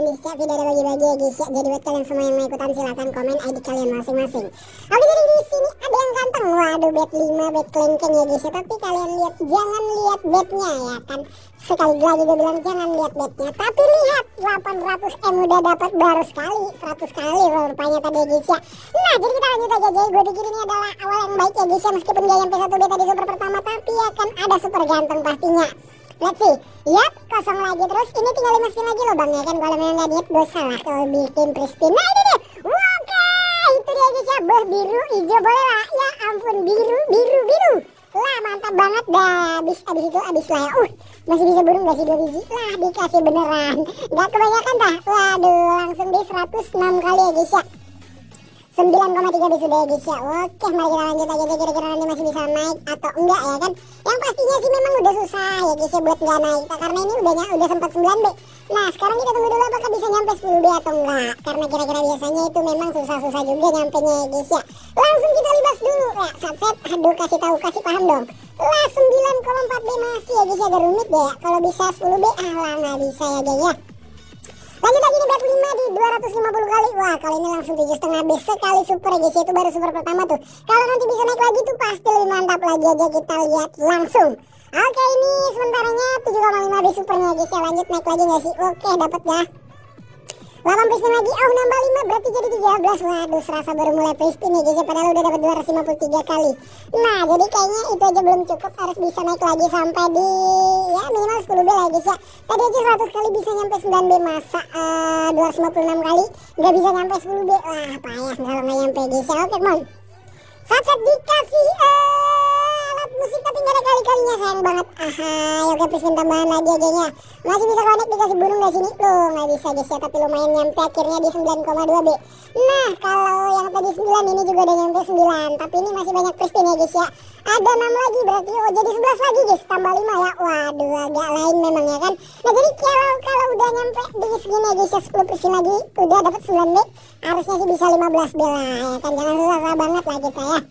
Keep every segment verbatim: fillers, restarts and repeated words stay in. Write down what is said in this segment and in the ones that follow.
di setiap video ada bagi-bagi ya guys ya. Jadi buat kalian semua yang mau ikutan silahkan komen I D kalian masing-masing. Oke, jadi di sini ada yang ganteng. Waduh, bet lima, bet kelengkeng ya guys ya. Tapi kalian lihat, jangan lihat betnya ya kan. Sekali lagi gue bilang jangan lihat betnya, tapi lihat delapan ratus M udah dapat baru sekali, seratus kali rupanya tadi ya guys ya. Nah, jadi kita lanjut aja. Jadi gue pikir ini adalah awal yang baik ya guys ya. Meskipun gak nyampe satu beta di super pertama, tapi ya kan ada super ganteng pastinya. Let's see. Yap, kosong lagi terus. Ini tinggal lima spin lagi loh bang ya kan. Kalau memang gak niat gue salah kalau bikin pre-spin. Nah ini deh. Oke, itu dia guys ya. Beh, biru, hijau boleh lah. Ya ampun, biru, biru, biru. Lah mantap banget dah. Abis, abis itu abis lah ya. Uh, masih bisa burung gak sih dua biji? Lah dikasih beneran. Gak kebanyakan dah. Waduh, langsung di seratus enam kali ya guys ya. sembilan koma tiga bis sudah ya guys ya. Oke, mari kita lanjut aja deh. Kira-kira nanti masih bisa naik atau enggak ya kan. Yang pastinya sih memang udah susah ya guys ya buat nggak naik, karena ini udah udah sempat sembilan B. Nah sekarang kita tunggu dulu apakah bisa nyampe sepuluh B atau enggak, karena kira-kira biasanya itu memang susah-susah juga nyampenya ya guys ya. Langsung kita libas dulu ya, subset. Aduh, kasih tahu, kasih paham dong. Lah sembilan koma empat B masih ya guys ya, agak rumit deh ya. Kalau bisa sepuluh B, ah lah nggak bisa ya guys ya. Lanjut lagi nih, bet lima di dua ratus lima puluh kali. Wah, kali ini langsung tujuh koma lima B sekali super ya guys. Itu baru super pertama tuh. Kalau nanti bisa naik lagi tuh pasti lebih mantap lagi aja, kita lihat langsung. Oke, ini sementaranya tujuh koma lima B supernya ya guys ya. Lanjut naik lagi gak sih? Oke, dapat ya. delapan spin lagi. Oh, nambah lima berarti jadi tiga belas. Waduh, serasa baru mulai pre-spin ya guys ya. Padahal udah dapat dua ratus lima puluh tiga kali. Nah, jadi kayaknya itu aja belum cukup. Harus bisa naik lagi sampai di ya minimal sepuluh B lah ya guys ya. Tadi aja seratus kali bisa nyampe sembilan B. Masa uh, dua ratus lima puluh enam kali nggak bisa nyampe sepuluh B. Wah, payah kalau nggak nyampe guys ya. Oke, mon. Satset dikasih uh, alat musik tapi nggak ada kali-kalinya, sayang banget. Aha, oke, pre-spin tambahan lagi aja nya. Masih bisa connect, dikasih burung dari sini. Loh, nggak bisa guys ya, tapi lumayan nyampe akhirnya di sembilan koma dua B. Nah, kalau yang tadi sembilan ini juga udah nyampe sembilan, tapi ini masih banyak pre-spin ya guys ya. Ada enam lagi berarti, oh jadi sebelas lagi guys, tambah lima ya. Waduh, agak lain memang ya kan. Nah, jadi kalau kalau udah nyampe di segini ya guys ya, sepuluh pre-spin lagi udah dapat sembilan B, harusnya sih bisa lima belas B lah ya kan. Jangan susah banget lah kita ya.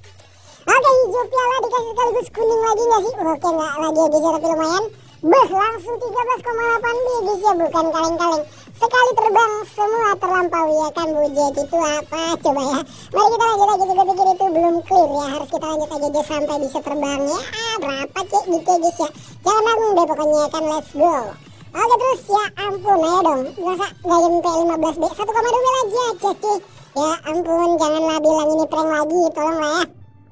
Oke, hijau piala dikasih sekaligus kuning lagi nggak sih? Oke, nggak lagi ya guys ya, tapi lumayan. Beh, langsung tiga belas koma delapan B guys ya, bukan kaleng-kaleng. Sekali terbang semua terlampaui ya kan. Bujet itu apa coba ya. Mari kita lanjut aja, juga pikir itu belum clear ya. Harus kita lanjut aja deh sampai bisa terbang ya. Ah, berapa cek gitu guys ya. Jangan nanggung deh pokoknya ya kan, let's go. Oke, terus ya ampun, ayo dong. Masa nggak nyampe lima belas B, satu koma dua B lagi ya cek. Ya ampun, janganlah bilang ini prank lagi, tolonglah ya.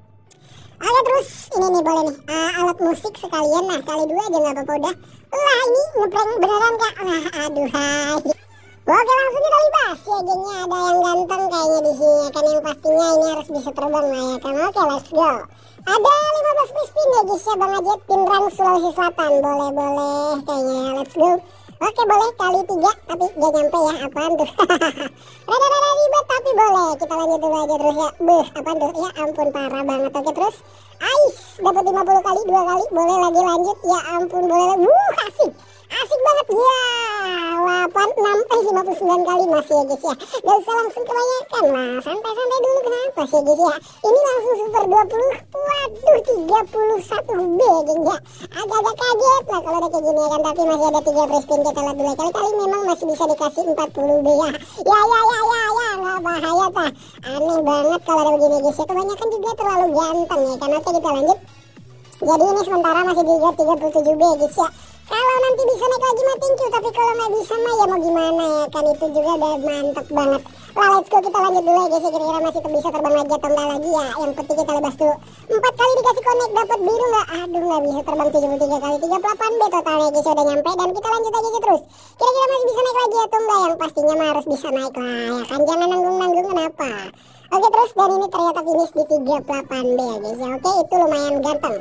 Oke, terus ini nih boleh nih uh, alat musik sekalian. Nah, kali dua aja nggak apa-apa udah. Lah ini ngeprank beneran kak. Nah, aduh hai. Oke, langsung kita libas ya gengnya. Ada yang ganteng kayaknya di sini ya kan, yang pastinya ini harus bisa terbang lah ya kan. Oke, let's go. Ada lima belas spin ya guys ya, Bang Ajet Pinrang Sulawesi Selatan. Boleh boleh kayaknya ya, let's go. Oke, boleh kali tiga tapi gak nyampe ya. Apaan tuh? Rada-rada ribet tapi boleh. Kita lanjut dulu aja terus ya. Buh, apaan tuh? Ya ampun, parah banget. Oke, terus ais dapat lima puluh kali, dua kali. Boleh lagi lanjut. Ya ampun, boleh lagi. Wuh, asik. Asik banget ya. delapan, enam, eh lima puluh sembilan kali masih ya guys ya. Gak usah langsung kebanyakan lah. Santai-santai dulu, kenapa sih guys ya. Ini langsung super dua puluh. Waduh, tiga puluh satu B geng ya. Agak-agak kaget lah kalau udah kayak gini ya kan. Tapi masih ada tiga pre-spin, kita lihat dulu. Kali-kali memang masih bisa dikasih empat puluh B ya. Ya ya ya ya ya, nggak bahaya tah. Aneh banget kalau ada begini guys ya. Kebanyakan juga terlalu ganteng ya kan. Oke, kita lanjut. Jadi ini sementara masih di tiga puluh tujuh B guys ya. Kalau nanti bisa naik lagi mah thank you, tapi kalau nggak bisa mah ya mau gimana ya kan. Itu juga udah mantep banget. Lah, let's go, kita lanjut dulu ya guys ya. Kira-kira masih bisa terbang lagi atau enggak lagi ya. Yang penting kita lebas dulu. Empat kali dikasih connect dapat biru nggak? Aduh, nggak bisa terbang. Tujuh puluh tiga kali, tiga puluh delapan B totalnya guys udah nyampe. Dan kita lanjut aja terus. Kira-kira masih bisa naik lagi atau enggak? Yang pastinya mah harus bisa naik lah ya kan. Jangan nanggung-nanggung, kenapa? Oke, terus dan ini ternyata finish di tiga puluh delapan B ya guys ya. Oke, itu lumayan ganteng.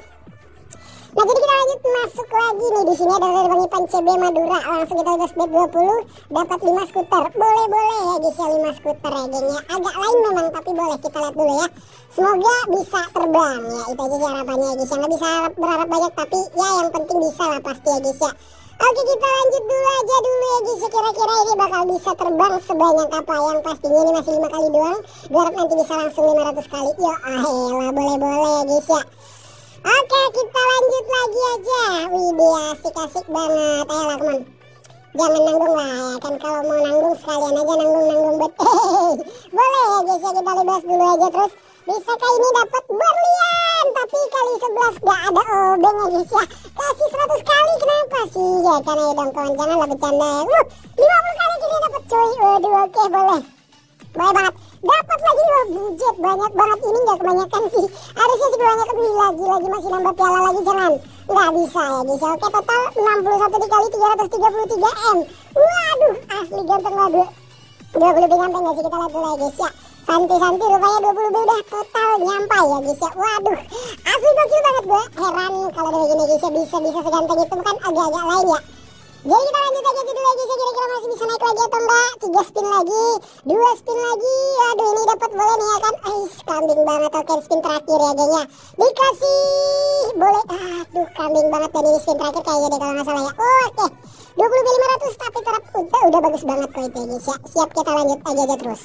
Nah, jadi kita lanjut masuk lagi nih. Di sini ada Bang Ipan C B Madura. Langsung kita udah bet dua puluh, dapat lima skuter. Boleh-boleh ya guys ya, lima skuter ya gengnya. Agak lain memang tapi boleh, kita lihat dulu ya. Semoga bisa terbang ya. Itu aja sih harapannya ya guys ya. Nggak bisa berharap banyak tapi ya yang penting bisa lah pasti ya guys ya. Oke, kita lanjut dulu aja dulu ya guys. Kira-kira ini bakal bisa terbang sebanyak apa? Yang pastinya ini masih lima kali doang. Berharap nanti bisa langsung lima ratus kali. Yo, ahelah, boleh-boleh ya guys ya. Oke, kita lanjut lagi aja. Wih, dia asik-asik banget. Ayolah, teman. jangan nanggung lah ya kan, kalau mau nanggung sekalian aja nanggung-nanggung bet. Boleh ya guys ya, kita libas dulu aja. Terus bisakah ini dapat berlian, tapi kali sebelas gak ada obeng ya guys ya. Kasih seratus kali, kenapa sih ya kan? Ayo dong kawan, janganlah bercanda ya. uh, lima puluh kali kita dapat cuy. Waduh, oke boleh, boleh banget. Dapat lagi loh budget, banyak banget. Ini gak kebanyakan sih, harusnya sih kebanyakan. Wih, lagi-lagi masih nambah piala lagi, jangan, nggak bisa ya guys. Oke, total enam puluh satu dikali tiga ratus tiga puluh tiga M. Waduh, asli ganteng lah. Dua puluh B nyampe gak sih? Kita lihat dulu ya guys ya. Santai-santai rupanya dua puluh B udah total nyampe ya guys ya. Waduh, asli gokil banget gue. Heran kalau dari gini guys ya, bisa-bisa seganteng itu kan agak-agak lain ya. Jadi kita lanjut aja dulu ya guys ya, kira-kira masih bisa naik lagi atau enggak. Tiga spin lagi, dua spin lagi. Aduh, ini dapat boleh nih ya kan. Ais, kambing banget. Oke, spin terakhir ya gengnya, dikasih boleh. Aduh, kambing banget. Dan ini spin terakhir kayaknya deh kalau nggak salah ya. Oke, dua puluh B lima ratus tapi terap udah, udah bagus banget kok itu ya guys ya. Siap, kita lanjut aja aja terus.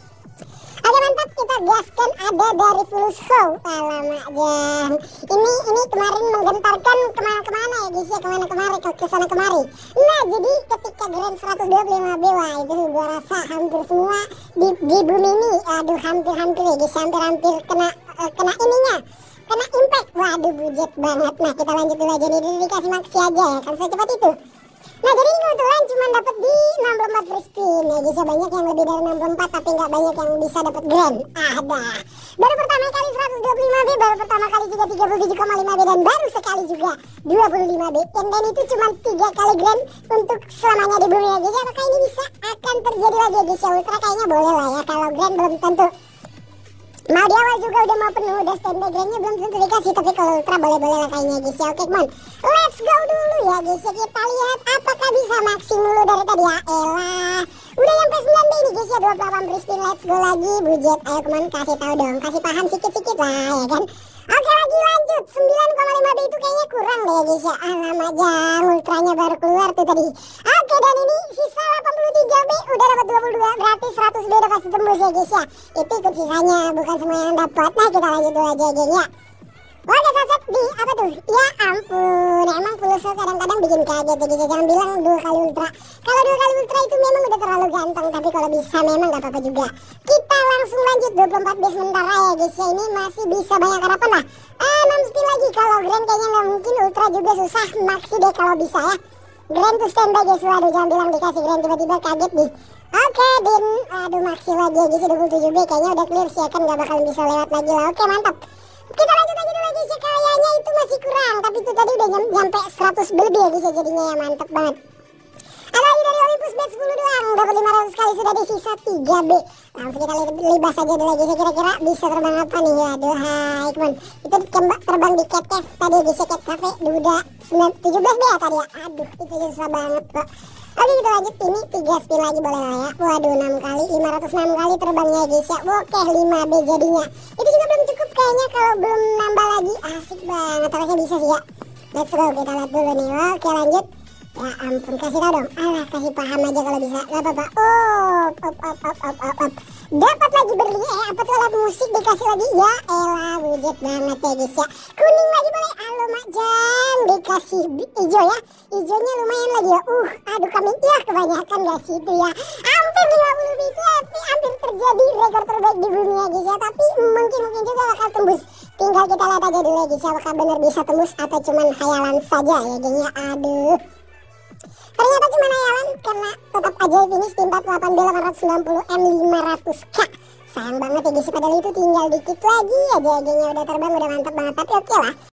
Oke mantap, kita gaskan ada dari Fulus Show. Alamak jam, ini ini kemarin menggentarkan kemana-kemana ya guys ya, kemana-kemari, ke kesana kemari. Nah jadi ketika grand seratus dua puluh lima B, wah itu gua rasa hampir semua di, di bumi ini, aduh hampir-hampir ya guys, hampir-hampir kena uh, kena ininya, kena impact. Waduh budget banget. Nah kita lanjut dulu aja nih, dikasih maksi aja ya kan, secepat itu. Nah jadi kebetulan cuma dapat di enam puluh empat free spin ya guys ya. Banyak yang lebih dari enam puluh empat tapi nggak banyak yang bisa dapat grand. Ada baru pertama kali seratus dua puluh lima B, baru pertama kali juga tiga puluh tujuh koma lima B, dan baru sekali juga dua puluh lima B. Dan, dan itu cuma tiga kali grand untuk selamanya di bumi ya guys ya. Apakah ini bisa akan terjadi lagi ya guys ya? Ultra kayaknya boleh lah ya, kalau grand belum tentu. Mau di awal juga udah mau penuh, udah standby grandnya belum tentu dikasih, tapi kalau ultra boleh-boleh lah kayaknya guys ya. Oke come on, let's go dulu ya guys ya. Kita lihat apakah bisa maksim dulu dari tadi ya. Elah, udah nyampe sembilan B ini guys ya, dua puluh delapan free spin. Let's go lagi budget. Ayo come on, kasih tahu dong, kasih paham sikit-sikit lah ya kan. Oke lagi lanjut, sembilan koma lima B itu kayaknya kurang deh ya guys ya. Alamak jam, ultranya baru keluar tuh tadi. Oke, dan ini sisa delapan puluh tiga B, udah dapat dua puluh dua, berarti seratus B udah pasti tembus ya guys ya. Itu ikut sisanya, bukan semua yang dapat. Nah kita lanjut dulu aja geng ya. Oke saset di apa tuh? Ya ampun, emang Fulus Show kadang-kadang bikin kaget ya guys ya. Jangan bilang dua kali ultra. Kalau dua kali ultra itu memang udah terlalu ganteng, tapi kalau bisa memang gak apa-apa juga. Kita langsung lanjut dua puluh empat B sementara ya guys ya. Ini masih bisa banyak harapan lah. Eh, enam spin lagi. Kalau grand kayaknya nggak mungkin, ultra juga susah. Maksi deh kalau bisa ya. Grand tuh standby guys. Waduh, jangan bilang dikasih grand tiba-tiba kaget nih. Oke, Din. Aduh, maksi lagi ya guys, dua puluh tujuh B kayaknya udah clear sih ya kan, gak bakal bisa lewat lagi lah. Oke, mantap. Kita lanjut aja dulu guys ya, kayaknya itu masih kurang, tapi itu tadi udah nyampe seratus lebih ya guys ya, jadinya ya mantap banget. Ada lagi dari Olympus bet sepuluh doang, dapat lima ratus kali, sudah di sisa tiga B. Langsung kita libas aja dulu guys ya, kira-kira bisa terbang apa nih. Aduh, hai teman, itu terbang di Cat Cave tadi guys ya, Cat Cafe udah tujuh belas B ya tadi ya. Aduh, itu susah banget kok. Oke kita lanjut, ini tiga spin lagi boleh lah ya. Waduh, enam kali, lima ratus enam kali terbangnya guys ya. Oke, lima B jadinya. Itu juga belum cukup kayaknya kalau belum nambah lagi. Asik banget, harusnya bisa sih ya. Let's go, kita lihat dulu nih. Oke lanjut. Ya ampun, kasih tau dong. Alah, kasih paham aja kalau bisa. Gak apa-apa. Oh, up, up, up, up, up, up. Dapat lagi beri, eh apa tuh, alat musik dikasih lagi. Ya elah, budget banget ya guys ya. Kuning lagi boleh. Halo Mak Jang, dikasih hijau ya. Hijaunya lumayan lagi ya. Uh, aduh kami ya kebanyakan gak sih itu ya. Hampir lima puluh B itu hampir terjadi rekor terbaik di bumi ya guys ya. Tapi mungkin-mungkin juga bakal tembus. Tinggal kita lihat aja dulu ya guys ya, apakah benar bisa tembus atau cuman hayalan saja ya geng ya. Aduh, ternyata cuma hayalan, karena tetap aja finish di empat puluh delapan B delapan ratus sembilan puluh M lima ratus K. Sayang banget ya guys, padahal itu tinggal dikit lagi aja gengnya udah terbang, udah mantap banget. Tapi oke lah.